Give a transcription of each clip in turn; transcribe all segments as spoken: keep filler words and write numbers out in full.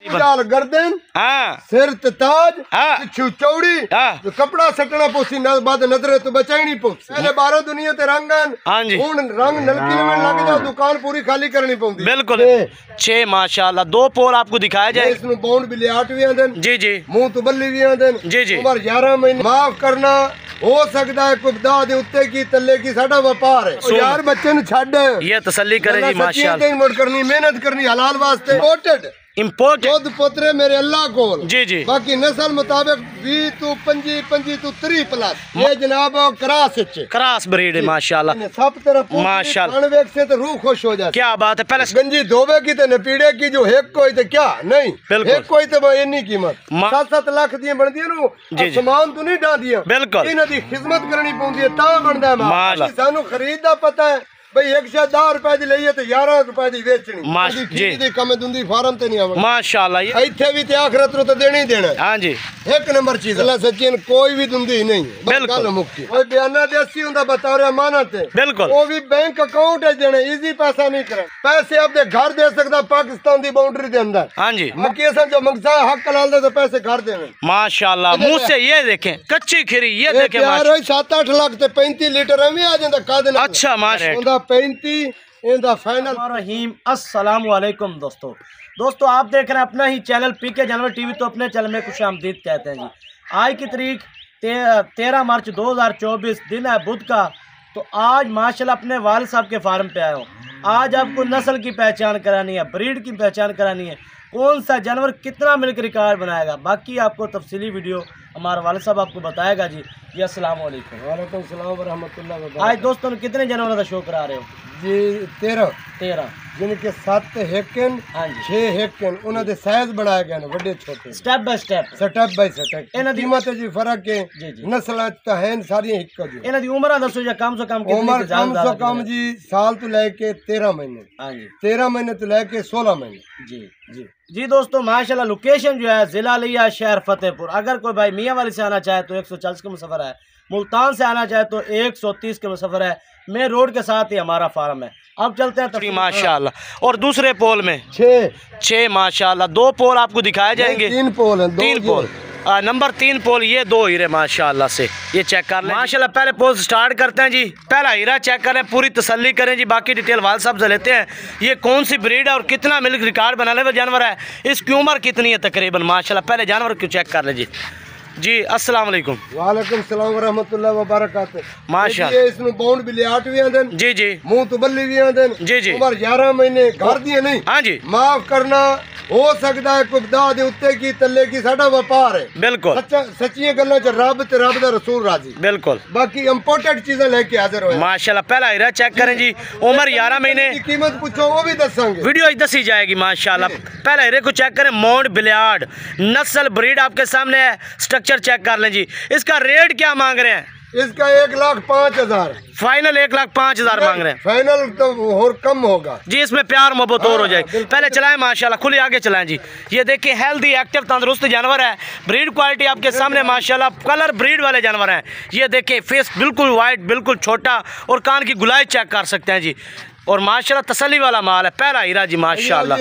गर्दन हाँ सिर ते ताज हाँ पिछू चौड़ी हाँ तो कपड़ा सटना पोसी न बाद नजरे तो बचाई नहीं पोस पहले बारह दुनिया ते रंगन हाँ जी हुन रंग नलकी में लग जाओ दुकान पूरी खाली करनी पौंदी बिल्कुल छे माशाल्लाह दो पोल आपको दिखाया जाए इसनु बाउंड भी लियाट भी आंदन जी जी मुंह तो बल्ली भी आंदन जी जी उम्र ग्यारह महीने माफ करना हो सकता है कोई दाह दे उत्ते की तल्ले की साडा व्यापार है यार बच्चे नु छड़ ये तसल्ली करे जी माशाल्लाह मोड़ करनी मेहनत करनी हलाल वास्ते इम्पोर्टेड इम्पोर्ट दूध पोतरे मेरे अल्लाह कोल जी जी बाकी नस्ल मुताबिक बीस तू पंजी पंजी तू त्री प्लस ये जनाब क्रॉस क्रॉस ब्रीड है माशाल्लाह सब तरफ माशाल्लाह वेख से तो रूह खुश हो जाती। क्या बात है पहले गंजी धोबे की तो नपीड़े की जो एक कोई तो क्या नहीं एक कोई तो इन्नी कीमत सात सात लाख दी बनदी नु सामान तो नहीं डांदियां बिल्कुल इन्हां दी खिदमत करनी पौंदी है ता बनदा है माल सानू खरीद दा पता है भाई एक सौ दस रुपए दी लईए तो ग्यारह रुपए दी बेचनी जी कम दुंदी फार्म ते नहीं आवे माशाल्लाह इथे भी ते आखिरत नु तो देना ही देना हां जी एक नंबर चीज अल्लाह सच्चीन कोई भी दुंदी नहीं बिल्कुल मुक्ति कोई बयाना दे अस्सी हुंदा बतौर अमानत है बिल्कुल वो भी बैंक अकाउंट है देने इजी पैसा नहीं करे पैसे अपने घर दे सकदा पाकिस्तान दी बाउंड्री दे अंदर हां जी मकेसन जो मंगसा हक कलाल दे तो पैसे घर देने माशाल्लाह मुंह से ये देखें कच्ची खीरी ये देखें माशाल्लाह सात आठ लाख ते पैंतीस लीटर में आ जांदा कादे अच्छा माशाल्लाह पैंती फाइनल रहीम अस्सलाम वालेकुम दोस्तों दोस्तों आप देख रहे हैं अपना ही चैनल पीके जानवर टीवी। तो अपने चैनल में खुश आमदीद कहते हैं जी। आज की तारीख ते, तेरह मार्च दो हज़ार चौबीस दिन है बुध का। तो आज माशाल्लाह अपने वालिद साहब के फार्म पे आया हूँ। आज आपको नस्ल की पहचान करानी है, ब्रीड की पहचान करानी है, कौन सा जानवर कितना मिल्क रिकॉर्ड बनाएगा, बाकी आपको तफसीली वीडियो हमारे वालिद साहब आपको बताएगा जी। जी अस्सलाम वालेकुम। वालेकुम सलाम व रहमतुल्लाह व बरकातहू। आज दोस्तों ने कितने जानवरों का शो करा रहे हो जी? तेरह तेरह जिनके सात हेकन छह हेकन उन्हां दे साइज बनाए गए बड़े छोटे step by step step by step इन्हां दी कीमत जी फर्क है जी जी नस्लां तो हैं सारी एक जी। इन्हां दी उम्र दसो या कम से कम कितनी? उम्र कम से कम जी साल तो लेके तेरह महीने हां जी तेरह महीने तो लेके सोलह महीने जी जी जी। दोस्तों माशाल्लाह लोकेशन जो है जिला लिया शहर फतेहपुर। अगर कोई भाई मियाँ वाली से आना चाहे तो एक सौ चालीस का सफर है, मुल्तान से आना चाहे तो एक सौ तीस का सफर है। मेन रोड के साथ ही हमारा फार्म है। अब चलते हैं तो माशाल्लाह। और दूसरे पोल में छः छः माशाल्लाह दो पोल आपको दिखाए जाएंगे। तीन पोल है, तीन पोल आ, नंबर तीन पोल ये दो हीरे माशाल्लाह से ये चेक कर लें माशाल्लाह। पहले पोल स्टार्ट करते हैं जी। पहला हीरा चेक करें, पूरी तसल्ली करें जी। बाकी डिटेल वाल साहब से लेते हैं। ये कौन सी ब्रीड है और कितना मिल्क रिकॉर्ड बनाने वाला जानवर है, इसकी उम्र कितनी है तकरीबन माशाल्लाह। पहले जानवर क्यों चेक कर ले जी। जी अस्सलाम वालेकुम। वालेकुम सलाम व रहमतुल्लाह व बरकातहू। माशाल्लाह इसनु बाउंड भी लियाट भी आंदन जी जी मुंह तो बल्ली भी आंदन जी जी उम्र ग्यारह महीने घर दी नहीं हां जी माफ करना हो सकता है कोई दाह दे उत्ते की तल्ले की साडा व्यापार है बिल्कुल सच्चा सच्ची गल्लां च रब ते रब दा रसूल राजी बिल्कुल। बाकी इंपोर्टेड चीजें लेके हाजिर होए माशाल्लाह। पहला हीरा चेक करें जी, उम्र ग्यारह महीने, कीमत पूछो वो भी दसेंगे, वीडियो दसी जाएगी माशाल्लाह। पहला हीरे को चेक करें, मोड बिलियार्ड नस्ल ब्रीड आपके सामने है। स्ट्रक्चर चेक कर लें जी। इसका रेट क्या मांग रहे हैं? इसका एक लाख पाँच हजार फाइनल एक लाख पाँच हजार मांग रहे हैं। फाइनल तो और कम होगा जी, इसमें प्यार मोहब्बत और हो जाएगी। पहले चलाएं माशाल्लाह, खुले आगे चलाएं जी। ये देखिए हेल्दी एक्टिव तंदुरुस्त जानवर है। ब्रीड क्वालिटी आपके सामने माशाल्लाह, कलर ब्रीड वाले जानवर हैं। ये देखिए फेस बिल्कुल वाइट, बिल्कुल छोटा, और कान की गुलाई चेक कर सकते हैं जी। और माशाल्लाह तसल्ली वाला माल है। पहला हीरा जी माशाल्लाह,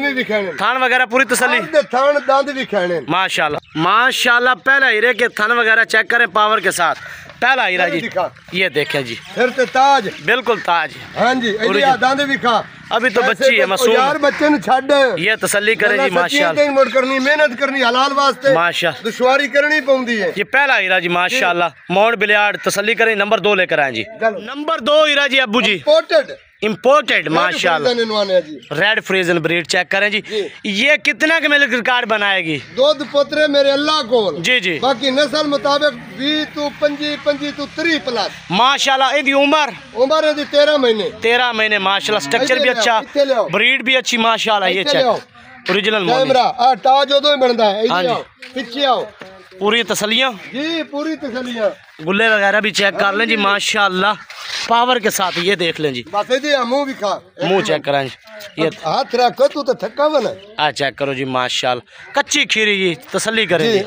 थान वगैरह पूरी तसल्ली, थान दांत भी खाने माशाल्लाह माशाल्लाह। पहला हीरे के थान वगैरह चेक करें पावर के साथ। पहला हीरा जी ये देखें जी, फिर ते ताज बिल्कुल ताज हाँ जी। दांत भी खा अभी तो बच्ची है मासूम यार बच्चे ने छड़ ये तसल्ली करें जी माशाल्लाह। मोड़ करनी मेहनत करनी हलाल वास्ते माशाल्लाह दुश्वारी करनी पौंदी है। ये पहला हीरा जी माशाल्लाह मोड बिलियार्ड तसल्ली करें। नंबर दो लेकर आए जी। नंबर दो हीरा जी अब्बू जी इम्पोर्टेड माशाल्लाह। रेड फ्रीजन ब्रीड चेक करें जी, जी। ये कितना के मिल्क रिकॉर्ड बनाएगी? दूध पोतरे मेरे अल्लाह को जी जी। बाकी नस्ल मुताबिक बीस तू पंजी पंजी तू त्री प्लस माशाल्लाह। इनकी उम्र उम्र है तेरह महीने तेरह महीने माशाल्लाह। स्ट्रक्चर भी अच्छा, ब्रीड भी अच्छी माशाल्लाह। ये चेक ओरिजिनल कैमरा ताज उदो ही बनता है। पीछे आओ, पूरी तसलियां जी, पूरी तसलियां। गुल्ले वगैरह भी चेक कर लें जी माशाल्लाह, पावर के साथ। ये देख लें जी, मुंह भी खा, मुंह चेक कराएं जी। ये हाथ रखो तू तो थका बना आ चेक करो जी माशाल्लाह। कच्ची खीरी जी, तसल्ली करें जी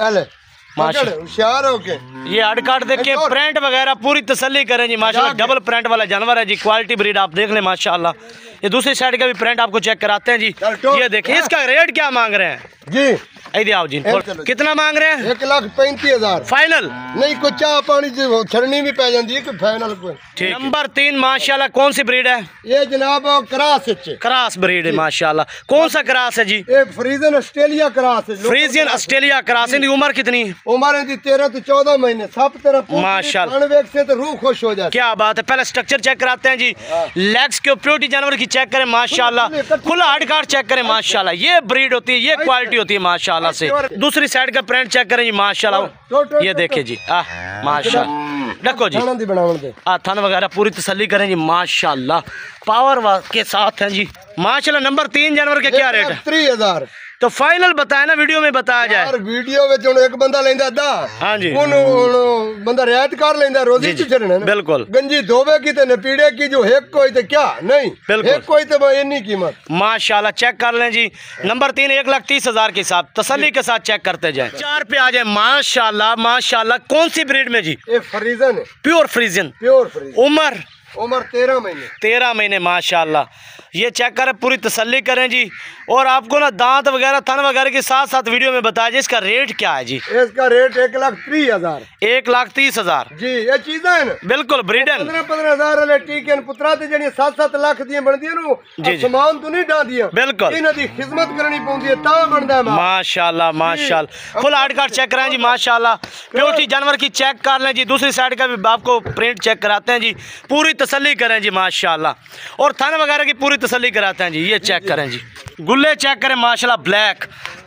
होशियार हो के। ये हड काट देख के प्रिंट वगैरह पूरी तसल्ली करें जी माशाल्लाह। डबल प्रिंट वाला जानवर है जी। क्वालिटी ब्रीड आप देख लें माशाल्लाह। ये दूसरी साइड का भी प्रिंट आपको चेक कराते हैं जी। ये देखिए इसका रेट क्या मांग रहे हैं जी? इधर आओ जी, कितना मांग रहे हैं? एक लाख पैंतीस हजार फाइनल? नहीं, कुछ चाह पानी छड़नी भी पै जाती है कि फाइनल कोई। नंबर तीन माशाल्लाह, कौन सी ब्रीड है ये जनाब? क्रास क्रास ब्रीड है माशाल्लाह। कौन सा क्रास है जी? ये फ्रीजियन ऑस्ट्रेलिया क्रास है। Friesian Australia cross. इनकी उम्र कितनी? उम्र इनकी तेरह तो चौदह महीने। सब तरफ माशाल्लाह से तो रूह खुश हो जाए। क्या बात है। पहले स्ट्रक्चर चेक कराते हैं जी, लेग्स के प्योरिटी जानवर की चेक करें माशाल्लाह, खुला हार्ड कार्ड चेक करें माशाल्लाह। ये ब्रीड होती है, ये क्वालिटी होती है माशाल्लाह से। दूसरी साइड का प्रिंट चेक करें जी माशाल्लाह। ये देखिए जी, आ माशाल्लाह, देखो जी आ थन वगैरह पूरी तसल्ली करें जी माशाल्लाह, पावर के साथ हैं जी माशाल्लाह। नंबर तीन जानवर के क्या रेट है? तीस हजार। तो फाइनल बताया ना, वीडियो में बताया जाए। वीडियो में जो एक बंदा लेंदा दा, हाँ जी, बंदा रियायत कर लेंदा, रोजी चढ़ना बिल्कुल। गंजी धोबे की तो नपीड़े की जो एक कोई तो क्या नहीं, एक कोई तो इतनी कीमत माशाल्लाह। चेक कर लें जी, नंबर तीन एक लाख तीस हजार के साथ तसल्ली के साथ चेक करते जाए। चार पे आ जाए माशाल्लाह माशाल्लाह। कौन सी ब्रीड में जी? एक फ्रीजन है, प्योर फ्रीजन। प्योर फ्रीजन। उम्र? उम्र तेरह महीने। तेरह महीने माशाल्लाह। ये चेक करें, पूरी तसल्ली करें जी। और आपको ना दांत वगैरह थन वगैरह के साथ साथ वीडियो में बताया जी इसका रेट क्या है जी? इसका रेट एक लाख तीस हजार। एक लाख तीस हजार जी। ये चीजें है ना बिल्कुल ब्रीडन। पंद्रह पंद्रह हजार वाले टीके पुत्रा ते जणी सात सात लाख दी बनदी नु, सामान तो नहीं डांदियां बिल्कुल। इन्हां दी खिदमत करनी पौंदी है ता बनदा है माशाल्लाह माशाल्लाह। फुल हार्ड कार्ड चेक कराएं जी माशाल्लाह। प्योरिटी जानवर की चेक कर लें जी। दूसरी साइड का भी आपको प्रिंट चेक कराते हैं जी, पूरी तसल्ली करें जी माशाल्लाह। और थन वगैरह की पूरी तसल्ली कराते हैं जी। ये चेक करें जी, गुल्ले चेक करें माशाल्लाह, ब्लैक।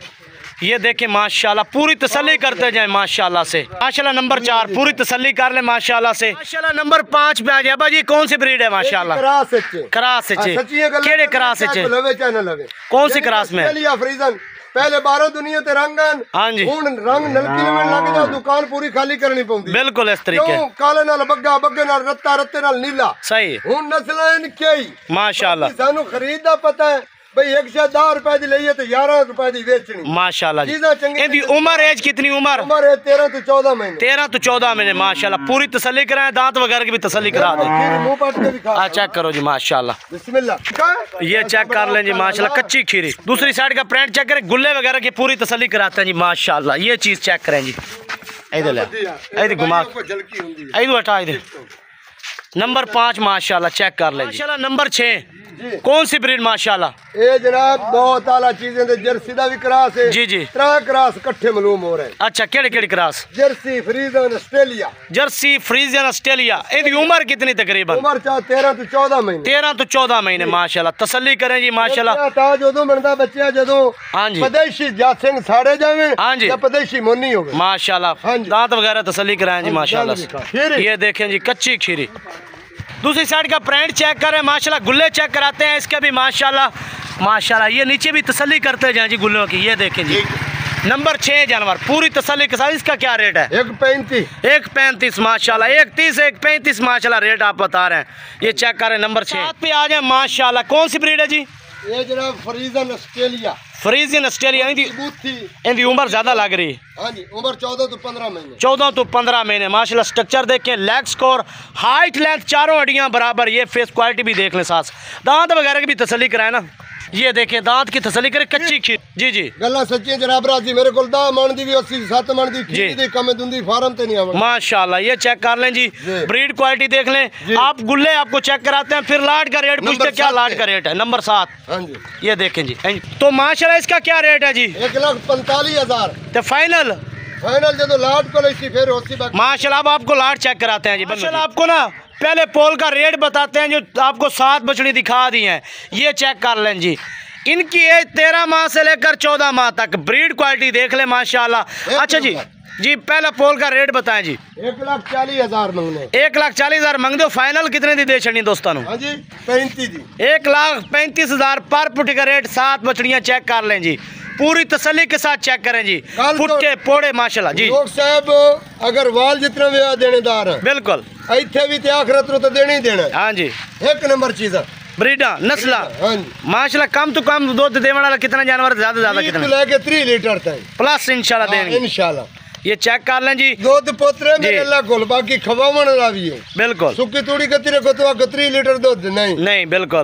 ये देखें माशाल्लाह, पूरी तसल्ली करते जाए माशाल्लाह से माशाल्लाह। नंबर चार पूरी तसल्ली कर ले माशाल्लाह से माशाल्लाह। नंबर पाँच पे आ जाए जी, कौन सी ब्रीड है माशाल्लाह? क्रास है। क्रास है। केड़े क्रास है? लवे चाहे लवे। कौन सी क्रास में? फ्रीजन। पहले बारह दुनिया ते रंगन, हाँ जी, हुन रंग नलकी में लग जाओ, दुकान पूरी खाली करनी पौंदी। बिल्कुल इस तरीके। काले नाल बग्गा, बग्गे नाल रत्ता, रत्ते नाल नीला। सही। हुन नस्लां इनके ही माशाल्लाह। सानू खरीद दा पता है भाई, एक सौ दस रुपए दी लईए तो ग्यारह रुपए दी बेचनी माशाल्लाह जी। इनकी उम्र एज कितनी? उम्र उम्र है तेरह तो चौदह महीने। तेरह तो चौदह महीने माशाल्लाह। पूरी तसल्ली कराएं, दांत वगैरह की भी तसल्ली करा दें। चेक करो जी माशाल्लाह, बिस्मिल्लाह। ये चेक कर लें जी माशाल्लाह, कच्ची खीरी। दूसरी साइड का प्रिंट चेक करें, गुल्ले वगैरह की पूरी तसल्ली कराते हैं जी माशाल्लाह। ये चीज चेक करें जी, इधर ले, इधर घुमा, इधर हटा, इधर। नंबर पाँच माशाल्लाह चेक कर लें माशाल्लाह। नंबर छः कौन सी ब्रीड माशाल्लाह? ये जनाब बहुत आला चीजें दे, जर्सी दा भी क्रास है जी जी, त्रै क्रास इकट्ठे मालूम हो रहे हैं। अच्छा, केड़े केड़े cross? Jersey Friesian Australia. Jersey Friesian Australia. इनकी उम्र कितनी तकरीबन? उम्र चाह तेरह तो चौदह महीने। तेरह तो चौदह महीने माशाल्लाह। तसल्ली करें जी माशाल्लाह। ता जदों बनदा बच्चा जदों हाँ जी, पदेशी जासिंग साड़े जावे, हाँ जी, पदेशी मोनी होवे माशाल्लाह। दांत वगैरह तसल्ली कराएं जी माशाल्लाह। ये देखें जी, कच्ची खीरी। दूसरी साइड का प्रिंट चेक करें माशाल्लाह, गुल्ले चेक कराते हैं इसके भी माशाल्लाह माशाल्लाह। ये नीचे भी तसल्ली करते जाएं जी गुल्लों की। ये देखें जी, नंबर छः जानवर पूरी तसल्ली के साथ। इसका क्या रेट है? एक पैंतीस। एक पैंतीस माशाल्लाह। एक तीस एक पैंतीस माशाल्लाह रेट आप बता रहे हैं। ये चेक करें। नंबर छः पे आ जाए माशाल्लाह। कौन सी ब्रीड है जी? ये जनाब फ्रीजियन ऑस्ट्रेलिया। Friesian Australia. इनकी उम्र ज्यादा लग रही है। हाँ जी, उम्र चौदह तो पंद्रह महीने। चौदह तो पंद्रह महीने माशाल्लाह। स्ट्रक्चर देखें, लेग स्कोर, हाइट, लेंथ चारों हड्डियां बराबर। ये फेस क्वालिटी भी देख लें, साथ दांत वगैरह की भी तसल्ली कराए ना। ये देखें, दांत की तसल्ली करें, कच्ची खीर। जी जी, गल्ला सच्ची जनाब राजी। मेरे को दस मन दी भी अस्सी सत्त मन दी खीर दी कम दुंदी फार्म ते नहीं आवे माशाल्लाह। ये चेक कर लें जी, ब्रीड क्वालिटी देख लें आप। गुल्ले आपको चेक कराते हैं, फिर लाट का रेट पूछते हैं, क्या लाट का रेट है? नंबर सात। हाँ जी, ये देखें जी। तो माशाल्लाह इसका क्या रेट है जी? एक लाख पैंतालीस हजार। तो फाइनल फाइनल जो लाट को लेसी फिर होसी बाकी माशाल्लाह। अब आपको लाट चेक कराते हैं जी माशाल्लाह। आपको ना पहले पोल का रेट बताते हैं, जो आपको सात बछड़ी दिखा दी हैं। ये चेक कर लें जी, इनकी एज तेरह माह से लेकर चौदह माह तक। ब्रीड क्वालिटी देख ले माशाल्लाह। अच्छा जी जी, पहला पोल का रेट बताएं जी। एक लाख चालीस हजार मंगने। एक लाख चालीस हजार मंग दो। फाइनल कितने दी दे छड़ी दोस्तों? हाँ जी, पैंतीस दी। एक लाख पैंतीस हजार पर पुटी का रेट। सात बछड़ियां चेक कर लें जी, पूरी तसल्ली के साथ चेक करें जी। पुट्टे पोड़े माशाल्लाह जी। लोग साहब अगर वाल जितना भी देनेदार है बिल्कुल, इतने भी आखिरत तो देने ही देना। हाँ जी, एक नंबर चीज है ब्रीडा नस्ला माशाल्लाह। कम तो कम दूध देने वाला कितना जानवर? ज्यादा ज्यादा कितना? लेके तीस लीटर तक प्लस इंशाल्लाह देंगे इंशाल्लाह। ये चेक कर लें जी। दूध पोतरे मेरे अल्लाह को बाकी खवावन वाला भी है। बिल्कुल, सुक्की तूड़ी कतरी को तो तीस लीटर दूध नहीं। नहीं बिल्कुल,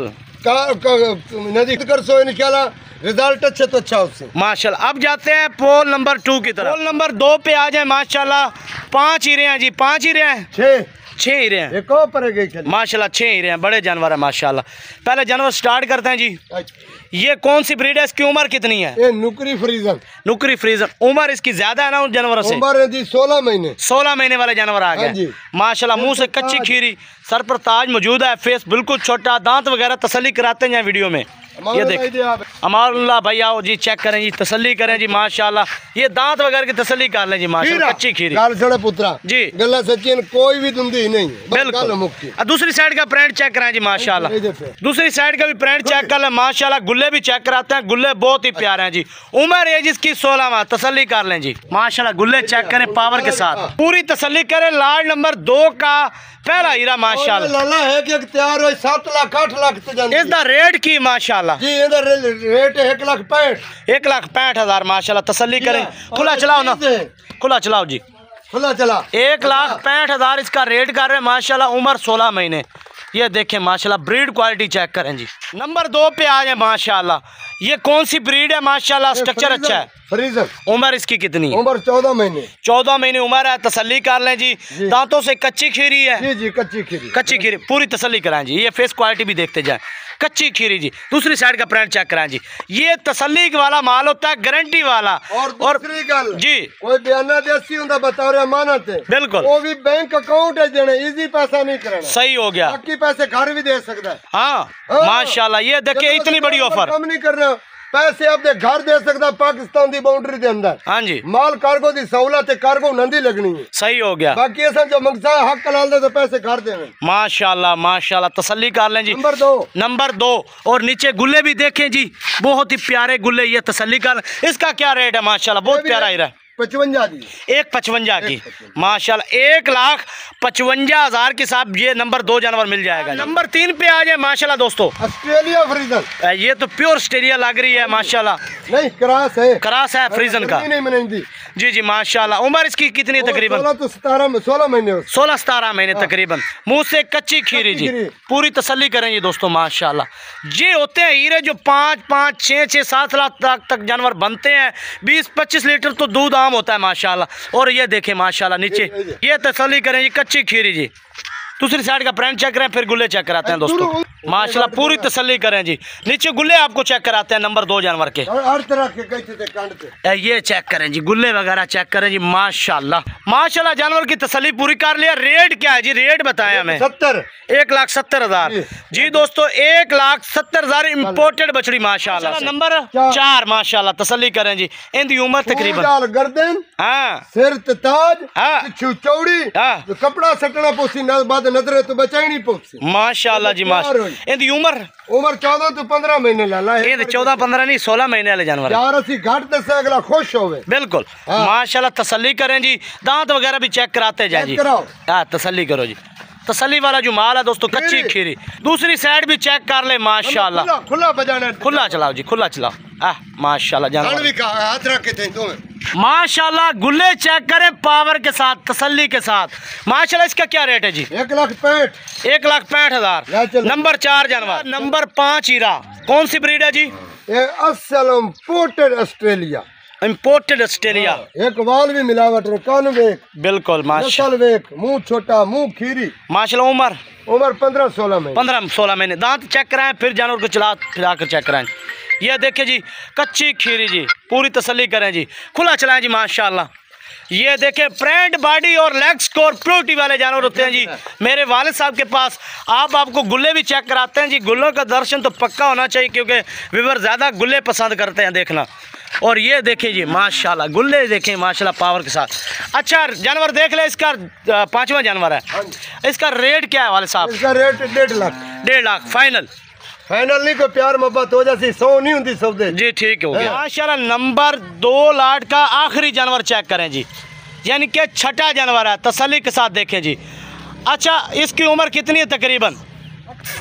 नदी कर सो इंशाल्लाह रिजल्ट अच्छे तो अच्छा उससे माशाल्लाह। अब जाते हैं पोल नंबर टू की तरफ। पोल नंबर दो पे आ जाए माशाल्लाह। पांच हीरे हैं जी, पांच हीरे हैं, छह छह हीरे हैं एक और पर गई माशाल्लाह, छह हीरे हैं, बड़े जानवर है माशाल्लाह। पहले जानवर स्टार्ट करते हैं जी। ये कौन सी ब्रीड है, इसकी उम्र कितनी है? ये नुकरी फ्रीजन। नुकरी फ्रीजन, उम्र इसकी ज्यादा है ना उन जानवरों से? उम्र है जी सोलह महीने। सोलह महीने वाले जानवर आ गए माशाल्लाह। मुंह से कच्ची खीरी, सर पर ताज मौजूद है, फेस बिल्कुल छोटा, दांत वगैरह तसल्ली कराते हैं वीडियो में। ये देख अमारुल्लाह भाई, आओ जी चेक करें जी, तसल्ली करें जी माशाल्लाह। ये दांत वगैरह की तसल्ली कर लें जी माशाल्लाह। कच्ची खीरी पुत्रा जी, गला सचिन कोई भी दुंदी नहीं, बिल्कुल। दूसरी साइड का प्रिंट चेक करें जी माशाल्लाह। दूसरी साइड का भी प्रिंट चेक कर लें माशाल्लाह। गुल्ले भी चेक कराते हैं, गुल्ले बहुत ही प्यारे हैं जी। उम्र है जिसकी सोलह माह, तसल्ली कर लें जी माशाल्लाह। गुल्ले चेक करें पावर के साथ, पूरी तसल्ली करें। लार्ड नंबर दो का पहला हीरा माशाल्लाह। लाला है कि तैयार हो सात लाख आठ लाख इसका रेट की माशाल्लाह जी, रेट है एक लाख पैंठ एक लाख पैंठ हजार माशाल्लाह। तसल्ली करें, खुला चलाओ ना, खुला चलाओ जी, खुला चला। एक लाख पैंठ हजार इसका रेट कर रहे हैं माशाल्लाह। उम्र सोलह महीने। ये देखें माशाल्लाह, ब्रीड क्वालिटी चेक करें जी। नंबर दो पे आ जाए माशाल्लाह। ये कौन सी ब्रीड है माशाल्लाह? स्ट्रक्चर अच्छा है। फ्रीजर। उम्र इसकी कितनी है? उम्र चौदह महीने। चौदह महीने उम्र है, तसल्ली कर लें जी, जी। दांतों से कच्ची खीरी है जी जी, कच्ची खीरी, कच्ची खीरी, पूरी तसल्ली कराएं जी। ये फेस क्वालिटी भी देखते जाए, कच्ची खीरी जी। दूसरी साइड का प्रिंट चेक कराएं जी। ये तसल्ली वाला माल होता है, गारंटी वाला। और दूसरी गल जी, कोई बयाना देसी हुंदा बता रहे अमानत है, बिल्कुल। वो भी बैंक अकाउंट है देने, इजी पैसा नहीं करना। सही हो गया, बाकी पैसे घर भी दे सकता है। हाँ माशाल्लाह। ये देखिए इतनी बड़ी ऑफर, कम नहीं करना, पैसे अपने घर दे सकता पाकिस्तान की बाउंड्री के अंदर। हाँ जी, माल कार्गो की सहूलत है, कार्गो नंदी लगनी है। सही हो गया। बाकी ऐसा जो मंगता है हक कलाल दे तो पैसे घर देने माशाल्लाह माशाल्लाह। तसल्ली कर लें जी। नंबर दो, नंबर दो। और नीचे गुल्ले भी देखें जी, बहुत ही प्यारे गुल्ले। ये तसल्ली कर, इसका क्या रेट है माशाल्लाह? बहुत प्यारा हीरा, पचवंजा दी, एक पचवंजा की माशाल्लाह। एक लाख पचवंजा हजार के साथ ये नंबर दो जानवर मिल जाएगा। नंबर तीन पे आ जाए माशाल्लाह दोस्तों। Australia Friesian. ये तो प्योर ऑस्ट्रेलिया लग रही है माशाल्लाह। नहीं, क्रॉस है, क्रॉस है फ्रीजन का। नहीं जी जी माशाल्लाह। उम्र इसकी कितनी तकरीबन? सोलह तो सतारह सोलह महीने सोलह सतारह महीने तकरीबन। मुंह से कच्ची खीरी जी, पूरी तसल्ली करें जी दोस्तों माशाल्लाह। ये होते हैं हीरे जो पाँच पाँच छः छः सात लाख तक तक जानवर बनते हैं। बीस पच्चीस लीटर तो दूध आम होता है माशाल्लाह। और ये देखें माशाल्लाह नीचे, ये तसल्ली करें जी, कच्ची खीरी जी। दूसरी साइड का प्रिंट चेक करें, फिर गुल्ले चेक कराते हैं दोस्तों माशाल्लाह। पूरी तसल्ली करें जी। नीचे गुल्ले आपको चेक कराते हैं नंबर दो जानवर के, हर तरह के कई थे कांड पे। ये चेक करें जी, गुल्ले वगैरह चेक करें जी माशाल्लाह माशाल्लाह। जानवर की तसल्ली पूरी कर लिया। रेट क्या है जी? रेट बताएं हमें। सत्तर एक लाख सत्तर हजार जी दोस्तों, एक लाख सत्तर हजार इम्पोर्टेड बछड़ी माशाल्लाह। नंबर चार माशाल्लाह। तसल्ली करें जी। इनकी उम्र तकरीबन गर्दन, हाँ, सिर ताज, हाँ, चौड़ी, हाँ, कपड़ा सटना पोसी बाद नजरे तो बचाई नहीं पोसी माशाल्लाह जी माशाल्लाह। इनकी उम्र उम्र चौदह तो पंद्रह महीने लाला है। चौदह पंद्रह नहीं सोलह महीने वाले जानवर यार असी घाट दस अगला खुश होवे बिल्कुल माशाल्लाह। तसल्ली करें जी, दांत वगैरह भी चेक कराते जाए जी। हाँ तसल्ली करो जी। तसल्ली वाला जो माल है दोस्तों, कच्ची खीरी। दूसरी साइड भी चेक कर ले माशाल्लाह। खुला बजाना, खुला चलाओ जी, खुला चलाओ। आह माशाल्लाह जानवर भी का हाथ रख के थे तो माशाल्लाह। गुल्ले चेक करें पावर के साथ, तसल्ली के साथ माशाल्लाह। इसका क्या रेट है जी? एक लाख पैंठ एक लाख पैंठ हजार। नंबर चार जानवर। नंबर पाँच हीरा कौन सी ब्रीड है जी? ये असल इम्पोर्टेड ऑस्ट्रेलिया, इम्पोर्टेड ऑस्ट्रेलिया। एक वाल भी मिलावट रे, कान वेख बिल्कुल माशाल्लाह, वेख, मुंह छोटा, मुंह खीरी माशाल्लाह। उम्र उम्र पंद्रह सोलह महीने पंद्रह सोलह महीने। दांत चेक कराएं, फिर जानवर को चला फिरा कर चेक कराएं। ये देखिए जी, कच्ची खीरी जी, पूरी तसल्ली करें जी, खुला चलाएं जी माशाल्लाह। ये देखें प्रिंट बॉडी और लेग स्कोर प्योरिटी वाले जानवर होते हैं जी मेरे वालिद साहब के पास। आप आपको गुल्ले भी चेक कराते हैं जी। गुल्लों का दर्शन तो पक्का होना चाहिए क्योंकि व्यूअर ज़्यादा गुल्ले पसंद करते हैं देखना। और ये देखें जी माशाल्लाह, गुल्ले देखें माशाल्लाह पावर के साथ। अच्छा जानवर देख ले, इसका पांचवा जानवर है, इसका रेट क्या है वालिद साहब? इसका रेट डेढ़ लाख डेढ़ लाख फाइनल फाइनल नहीं, कोई प्यार मोहब्बत हो जाती सौ नहीं होती सौदे जी। ठीक हो गया माशाल्लाह। नंबर दो लाट का आखिरी जानवर चेक करें जी, यानी कि छठा जानवर है। तसल्ली के साथ देखें जी। अच्छा इसकी उम्र कितनी है तकरीबन?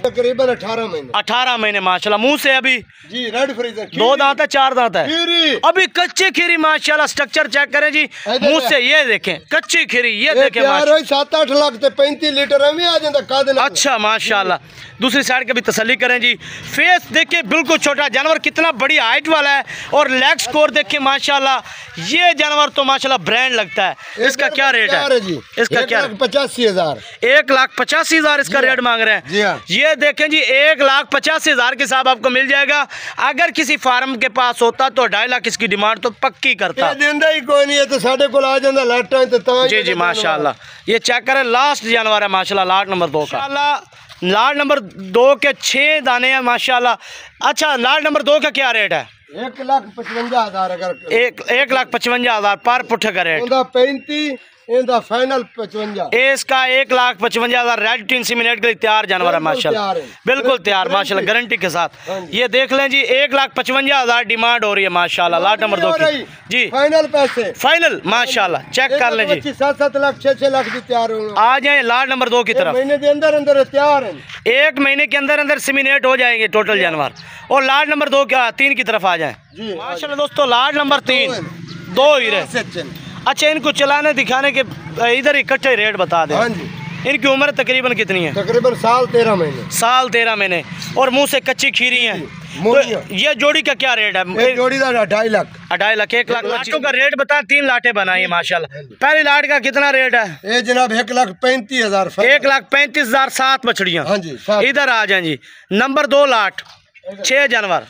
तकरीबन अठारह महीने अठारह महीने माशाल्लाह। मुंह से अभी जी रेड फ्रीजर, दो दांत है चार दांत है अभी, कच्ची खीरी माशाल्लाह। स्ट्रक्चर चेक करें जी मुंह से, ये देखें कच्ची खीरी, ये देखें सात आठ लाख से पैंतीस लीटर आ जाता। अच्छा माशाल्लाह। दूसरी साइड का भी तसल्ली करें जी। फेस देखिए बिल्कुल छोटा जानवर, कितना बड़ी हाइट वाला है, और लेग स्कोर देखिए माशाल्लाह। ये जानवर तो माशाल्लाह ब्रांड लगता है। इसका क्या रेट है जी? इसका क्या पचासी हजार एक लाख पचासी हजार इसका रेट मांग रहे हैं। ये देखें जी एक लाख पचासी हजार के साथ आपको मिल जाएगा। अगर किसी फार्म के पास होता तो ढाई लाख इसकी डिमांड तो पक्की करता। देंदा ही कोई नहीं है तो साढ़े को आ जाता लाटा तो जी जी माशाल्लाह। ये चेक करें लास्ट जानवर है माशाल्लाह, लाट नंबर दो का। लाट नंबर दो के छह दाने हैं माशाल्लाह। अच्छा लाट नंबर दो का क्या रेट है? एक लाख पचवंजा हजार अगर एक एक लाख पचवंजा हजार पर पुठ का रेट। पैंतीस फाइनल पचवंजा इसका एक लाख पचवंजा हजार रेड टीन सीमिनेट के लिए तैयार जानवर है माशाल्लाह, बिल्कुल तैयार माशाल्लाह, गारंटी के साथ। ये देख लें जी एक लाख पचवंजा हजार डिमांड हो रही है माशाल्लाह लाट नंबर दो की जी। फाइनल पैसे फाइनल माशाल्लाह, चेक कर लें जी। सात सात लाख छह छह लाख भी तैयार हो। आ जाए लाट नंबर दो की तरफ। महीने के अंदर अंदर तैयार है, एक महीने के अंदर अंदर सीमिनेट हो जाएंगे टोटल जानवर। और लाट नंबर दो क्या तीन की तरफ आ जाए माशाल्लाह दोस्तों। लाट नंबर तीन दो हीरे। अच्छा इनको चलाने दिखाने के इधर इकट्ठे रेट बता दें। हाँ जी। इनकी उम्र तकरीबन कितनी है? तकरीबन साल तेरह महीने। साल तेरह महीने और मुंह से कच्ची खीरी है। तो ये जोड़ी का क्या रेट है? जोड़ी का ढाई लाख ढाई लाख एक लाख लाटों का रेट बता। तीन लाटे बनाई माशाल्लाह। पहली लाट का कितना रेट है? ये जनाब एक लाख पैंतीस हजार एक लाख पैंतीस हजार सात मछलियाँ। हाँ जी। इधर आ जाए जी। नंबर दो लाट छह जानवर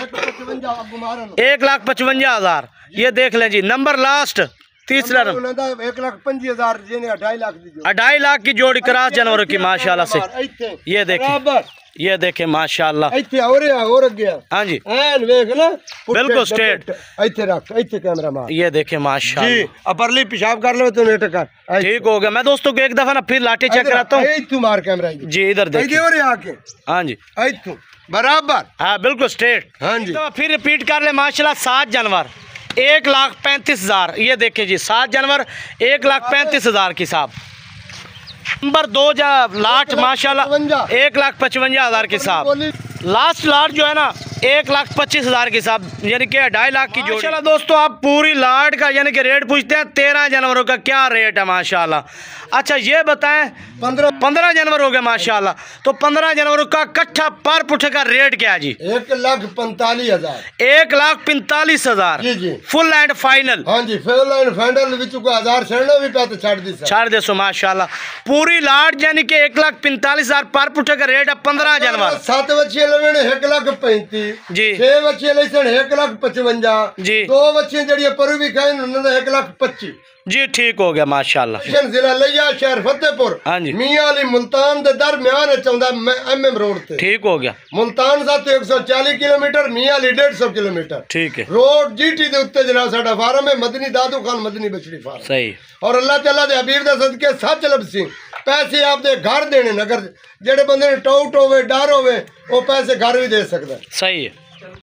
एक लाख पचवंजा हजार। ये देख लें जी। नंबर लास्ट तीसरा एक लाख पंजी हजार ढाई लाख ढाई लाख की जोड़ी क्रॉस जानवरों की माशाल्लाह से। ये देखें ये देखें माशाल्लाह। हाँ जी बिल्कुल स्ट्रेट। कैमरा मार। ये देखें माशाल्लाह। अपरली पेशाब कर लो तो नेट कर ठीक हो गया। मैं दोस्तों को एक दफा ना फिर लाठी चेक कराता हूँ। मार कैमरा जी इधर देखिए आके। हाँ जी बराबर। हाँ बिल्कुल स्ट्रेट। हाँ जी। तो फिर रिपीट कर ले माशाल्लाह। सात जानवर एक लाख पैंतीस हजार। ये देखिए जी सात जानवर एक लाख पैंतीस हजार की साहब। नंबर दो जा लाट माशाल्लाह एक लाख पचवंजा हजार के साहब। लास्ट लाट जो है ना एक लाख पच्चीस हजार के साहब, यानी कि ढाई लाख की जोड़ी। माशाल्लाह दोस्तों आप पूरी लाट का यानी कि रेट पूछते हैं। तेरह जानवरों का क्या रेट है माशाल्लाह। अच्छा ये बताएं पंद्रह पंद्रह जानवर हो गए माशाल्लाह। तो पंद्रह जानवरों का कट्ठा पर पुठ का रेट क्या है जी? एक लाख पैंतालीस हजार एक लाख पैंतालीस हजार जी जी फुल एंड फाइनल। हाँ जी फुल एंड फाइनल हजार भी तो छाड़ दी छाड़ दे सो माशाल्लाह। पूरी लाट यानी कि एक लाख पैंतालीस हजार पर पुठ का रेट है। पंद्रह जानवर सात बच्चे लेने एक लाख पैंतीस जी। छह बच्चे लेसन एक लाख पचवंजा जी। दो बच्चे जड़िए पर भी खाए उन्होंने एक लाख पच्चीस जी। ठीक हो गया माशाल्लाह। जिला लिया शहर फतेहपुर हाँ जी मियां अली मुल्तान दे दरम्यान चाहता एम एम रोड ते। ठीक हो गया। मुल्तान साथ एक सौ चालीस किलोमीटर मियां अली डेढ़ सौ किलोमीटर ठीक है। रोड जीटी दे उत्ते जनाब साडा फार्म है मदनी दादू खान मदनी बछड़ी फार्म। सही। और अल्लाह ताला दे हबीब दा सदके सच लब सिंह पैसे आपदे घर देने नगर जेड़े बंदे ने टाउट होवे डर होवे वो पैसे घर भी दे सकदा। सही है।